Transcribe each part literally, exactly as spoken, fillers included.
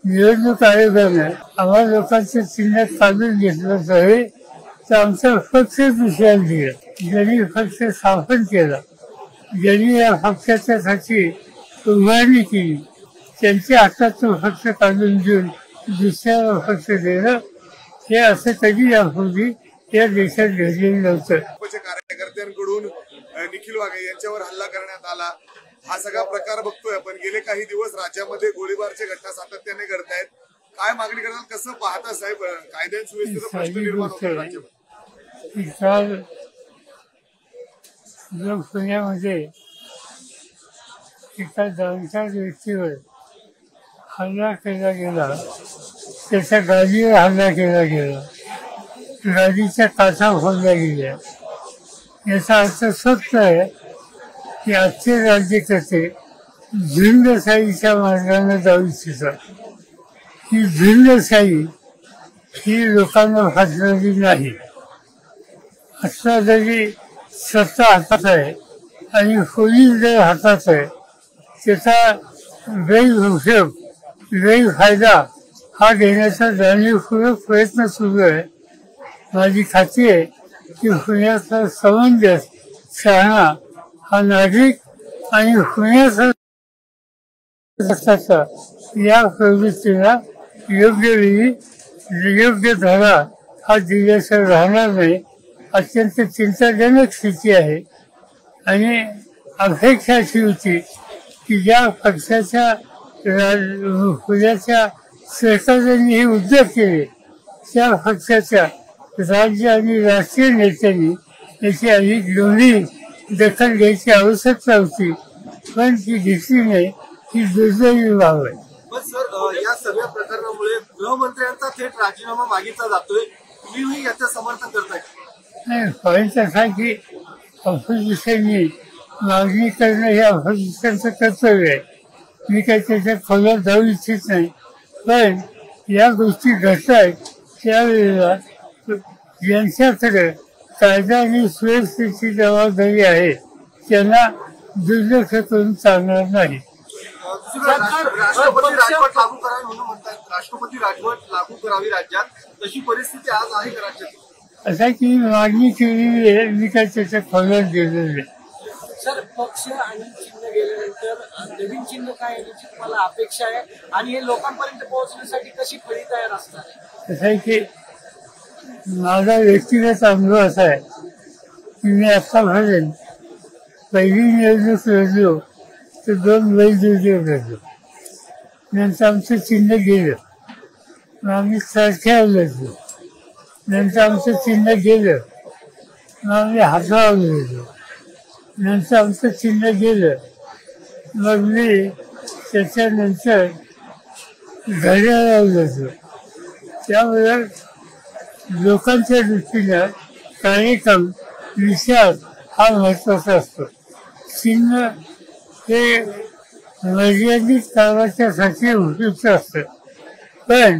निवडणूक आयोगाने आम्हा लोकांच्या चिन्हात काढून घेतलं तरी तर आमचा पक्ष दुसऱ्याला दिला. ज्यांनी पक्ष स्थापन केला, ज्यांनी या पक्षाच्या साठी उभारणी केली, त्यांच्या हातात तो पक्ष काढून देऊन दुसऱ्याला पक्ष देणं हे असं कधी यापूर्वी या देशात घडलेलं नव्हतं. कार्यकर्त्यांकडून निखिल वाघे यांच्यावर हल्ला करण्यात आला, हा सगळा प्रकार बघतोय आपण. गेले काही दिवस राज्यामध्ये गोळीबारच्या घटना सातत्याने घडतायत. काय मागणी करताल, कसं पाहता साहेब? कायदा सुव्यवस्थेचा प्रश्न निर्माण होतो राज्यामध्ये. काल जो पुण्यामध्ये एका दोनचार व्यक्तीवर हल्ला केला गेला, त्याच्या गाडीवर हल्ला केला गेला, गाडीच्या काचा फोडल्या गेल्या. याचा अर्थ स्पष्ट आहे की आजचे राज्यकर्ते झुंडशाहीच्या मार्गाने जाऊ इच्छितात. ही झुंडशाही ही लोकांना फासणारी नाही. आता जरी सत्ता हातात आहे आणि पोलीस जर हातात आहे, त्याचा गैरउपयोग गैरफायदा हा घेण्याचा जाणीवपूर्वक प्रयत्न सुरू आहे. माझी खात्री आहे की पुण्याचा समंजस शहाणा हा नागरिक आणि पुण्याचा या प्रवृत्तीला योग्य वेळी योग्य धडा हा दिल्याशिवाय राहणार नाही. अत्यंत चिंताजनक स्थिती आहे आणि अपेक्षा अशी होती की ज्या पक्षाच्या पुण्याच्या सरकारने हे उद्योग केले, त्या पक्षाच्या राज्य आणि राष्ट्रीय नेत्यांनी याची अधिक गंभीर दखल घ्यायची आवश्यकता होती, पण ती घेतली नाही. ही दुर्दैवी बाब आहे. पण सर, या सगळ्या प्रकरणामुळे गृहमंत्र्यांचा थेट राजीनामा मागितला जातोय. तुम्ही याचं समर्थन करताय? नाही, पॉईंट असा की ऑपोजिशननी मागणी करणं हे ऑपोजिशनचं कर्तव्य आहे. मी काही त्याच्यात खोलात जाऊ इच्छित नाही, पण या गोष्टी घडत आहेत त्यावेळेला ज्यांच्याकडे कायदा आणि सुव्यवस्थेची जबाबदारी आहे त्यांना दुर्लक्ष करून चालणार नाही. राष्ट्रपती राजवट लागू करावी म्हणून म्हणतात. राष्ट्रपती राजवट लागू करावी राज्यात, तशी परिस्थिती आज आहे का राज्यात? असा की मागणी केलेली आहे, मी काय त्याच्या खोलात गेलेलं आहे. सर, पक्ष आणि चिन्ह गेल्यानंतर नवीन चिन्ह काय याची तुम्हाला अपेक्षा आहे आणि हे लोकांपर्यंत पोहोचण्यासाठी कशी फळी तयार असणार? असं आहे की माझा व्यक्तिगत अनुभव असा आहे की मी आतापर्यंत पहिली निवडणूक लढलो तर दोन वैद्यकीय लढलो, नंतर आमचं चिन्ह गेलं, मग आम्ही सारख्यावर लढलो, नंतर आमचं चिन्ह गेलं, मग आम्ही हातावर लढलो, नंतर आमचं चिन्ह गेलं, मग मी त्याच्यानंतर घड्याळावर लढलो. त्यामुळे लोकांच्या दृष्टीनं कार्यक्रम विचार हा महत्त्वाचा असतो. चिन्ह हे मर्यादित कामाच्यासाठी उपयुक्त असतं, पण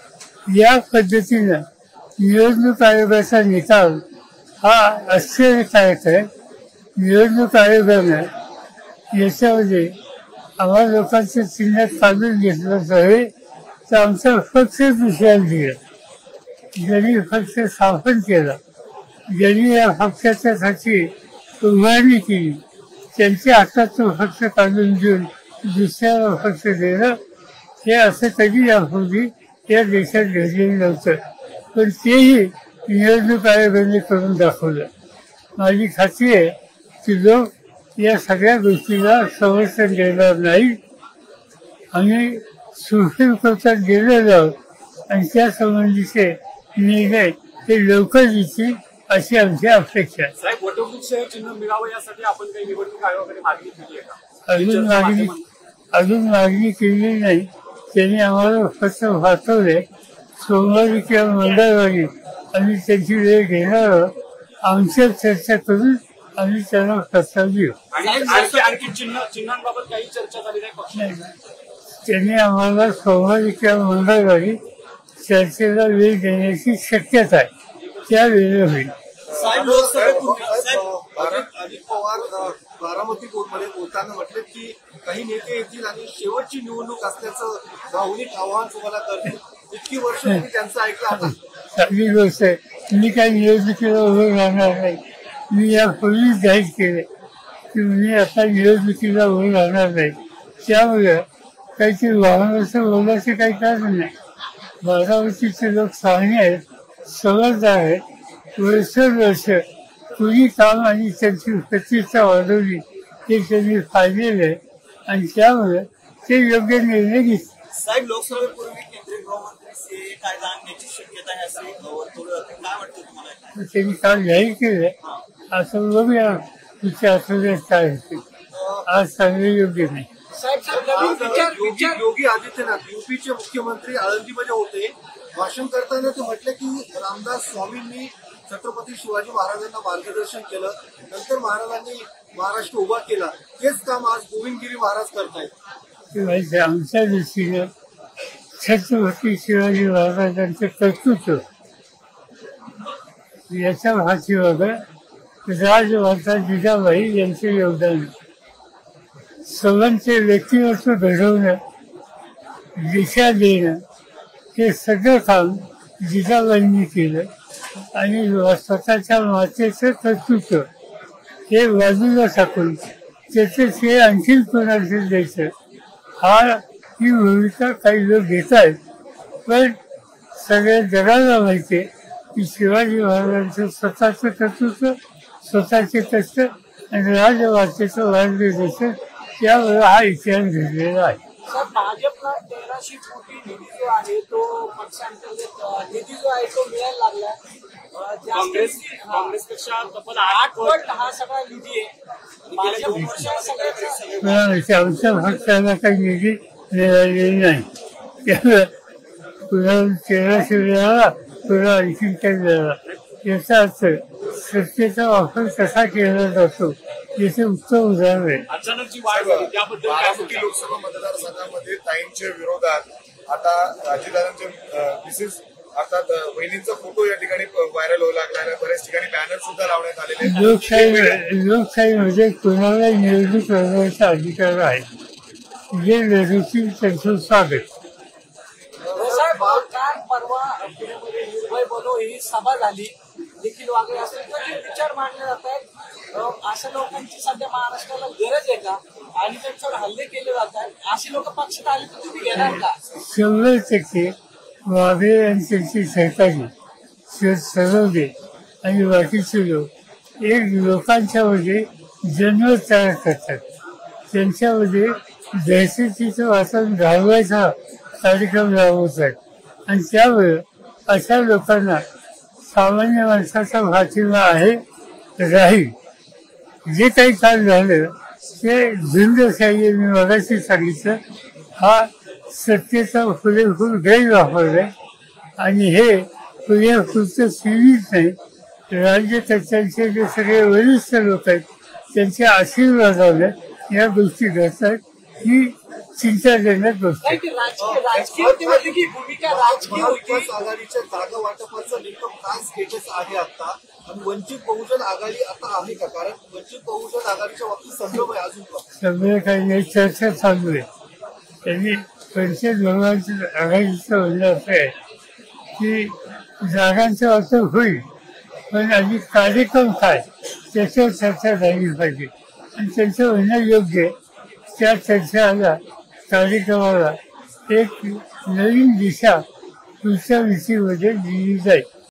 या पद्धतीनं निवडणूक आयोगाचा निकाल हा आश्चर्यकारक आहे. निवडणूक आयोगानं याच्यामध्ये आम्हा लोकांच्या चिन्हात काढून घेतलं तरी तर आमचा पक्ष दुसऱ्याला दिला. ज्यांनी पक्ष स्थापन केला, ज्यांनी या पक्षाच्या साठी उभारणी केली, त्यांच्या हातात तो पक्ष काढून देऊन दुसऱ्याला पक्ष देणं हे असं कधी यापूर्वी या देशात घडलेलं नव्हतं. पण तेही निवडणूक आयोगाने करून दाखवलं. माझी खात्री आहे की लोक या सगळ्या गोष्टीला समर्थन देणार नाही. आम्ही सुप्रीम कोर्टात गेलेलो आहोत आणि त्या संबंधीचे निर्णय हे लवकर येतील अशी आमची अपेक्षा आहे. साहेब, वटवृक्ष चिन्ह मिळावं यासाठी आपण काही निवडणूक आयोगाकडे मागणी केली आहे का? अजून मागणी अजून मागणी केली नाही. त्यांनी आम्हाला फक्त पाठवले. सोमवारी किंवा मंगळवारी आम्ही त्यांची वेळ घेणार आहोत. आमच्या चर्चा करून आम्ही त्यांना प्रस्ताव देऊ. आणखी चिन्ह चिन्हांबाबत काही चर्चा झाली नाही? त्यांनी आम्हाला सोमवारी किंवा मंगळवारी चर्चेला वेळ देण्याची शक्यता आहे. त्या वेळेला होईल. अजित पवार बारामती कोर्टमध्ये बोलताना म्हटले की काही नेते येतील आणि शेवटची निवडणूक असल्याचं भावनिक आव्हान तुम्हाला करतील. इतकी वर्ष तुम्ही त्यांचं ऐकलं. आता चांगली गोष्ट आहे. मी काही निवडणुकीला उभं राहणार नाही. मी यापूर्वीच जाहीर केले की मी आता निवडणुकीला उभं राहणार नाही. त्यामुळे काहीतरी वाहनाचं बोलायचं काही कारण नाही. बारामतीचे लोक चांगले आहेत, समजदार आहेत. वर्षोवर्ष कुणी काम आणि त्यांची प्रतिष्ठा वाढवली ते त्यांनी पाहिलेलं आहे आणि त्यामुळे ते योग्य निर्णय घेतले. साहेब, लोकसभेपूर्वी केंद्रीय गृहमंत्री सीए कायदा आणण्याची शक्यता आहे असे वर्तवलं जाते. काय वाटतं तुम्हाला? त्यांनी काल जाहीर केलं असं बघूया पुढच्या आठवड्यात काय होते. आज सांगणे योग्य नाही. साहेब साहेब नवीन विचार योगी विचार योगी आदित्यनाथ युपीचे मुख्यमंत्री आळंदीमध्ये होते. भाषण करताना ते म्हटले की रामदास स्वामींनी छत्रपती शिवाजी महाराजांना मार्गदर्शन केलं, नंतर महाराजांनी महाराष्ट्र उभा केला. तेच काम आज गोविंदगिरी महाराज करतायत. आमच्या दृष्टीनं छत्रपती शिवाजी महाराजांचं कर्तृत्व याच्या पाठीमागं राजमाता जिजाबाई यांचं योगदान. सर्वांचे व्यक्तिमत्व घडवणं, दिशा देणं हे सगळं काम जिजाबाईंनी केलं आणि स्वतःच्या मातेचं कर्तृत्व हे बाजूला टाकून त्याचं श्रेय आणखीन कोणाला द्यायचं हा ही भूमिका काही लोक घेत आहेत. पण सगळ्या जगाला माहिती आहे की शिवाजी महाराजांचं स्वतःचं कर्तृत्व, स्वतःचे कष्ट आणि राजमातेचं मार्गदर्शन त्यामुळे हा इतिहास घडलेला आहे. सर, भाजपला तेराशे कोटी निधी जो आहे तो पक्षांतर्गत निधी जो आहे तो मिळायला लागला. काँग्रेस काँग्रेसपेक्षा तब्बल आठ पट हा सगळा निधी आहे. भाजप वर्षा सगळ्याचा आमच्या पक्षाला काही निधी मिळालेली नाही. त्यामुळे कुणाला तेराशे मिळाला, कुणाला आणखी काही मिळाला. याचा अर्थ सत्तेचा वापर कसा केला जातो याचे उत्तम उदाहरण आहे. अचानक जी वाढ झाली त्याबद्दल काय बारामती लोकसभा मतदारसंघामध्ये ताईंच्या विरोधात आता अजितदादांचे मिसेस अर्थात बहिणींचा फोटो या ठिकाणी व्हायरल होऊ लागला आहे. बऱ्याच ठिकाणी बॅनर सुद्धा लावण्यात आलेले आहेत. लोकशाही लोकशाहीमध्ये कुणाला निवडणूक लढवायचा अधिकार आहे. जे लढवतील त्यांचं स्वागत. साहेब, काल परवा पुण्यामध्ये निर्भय बनो ही सभा झाली. निखिल वागळे असेल तर जे विचार मांडले जात आहेत, अशा लोकांची सध्या महाराष्ट्राला गरज आहे का आणि त्यांच्यावर हल्ले केले जात आहेत. अशी लोक पक्षात आली तर तुम्ही घेणार का? शंभर टक्के वाघे आणि त्यांची सहकारी शरद सरोदे आणि बाकीचे लोक एक लोकांच्या मध्ये जन्म तयार करतात. त्यांच्यामध्ये दहशतीचं वातावरण घालवायचा कार्यक्रम राबवतात आणि त्यामुळे अशा लोकांना सामान्य माणसाचा पाठिंबा आहे राहील. जे काही काल झालं ते झुंडशाही मी मगाशी सांगितलं हा सत्तेचा पुरेपूर गैरवापर आहे आणि हे पुरेपूरचं सीमित नाही. राज्यकर्त्यांचे जे सगळे वरिष्ठ लोक आहेत त्यांच्या आशीर्वादाने या गोष्टी घडतात ही चिंताजनक गोष्ट आहे. राजकीय राजकीय की भूमिका राजकीय होती. महाविकास आघाडीच्या जागा वाटपाचं नेमकं काय स्टेटस आहे आता आणि वंचित बहुजन आघाडी आता आहे का? कारण वंचित बहुजन आघाडीच्या बाबतीत संभ्रम आहे अजून. सगळे काही चर्चा चालू आहे. त्यांनी वंचित बहुजन आघाडीचं म्हणणं असं आहे की जागांचं वाटप होईल पण आधी कार्यक्रम काय त्याच्यावर चर्चा झाली पाहिजे आणि त्यांचं म्हणणं योग्य आहे. त्या चर्चेला कार्यक्रमाला एक नवीन दिशा पुढच्या विषयीमध्ये दिली जाईल.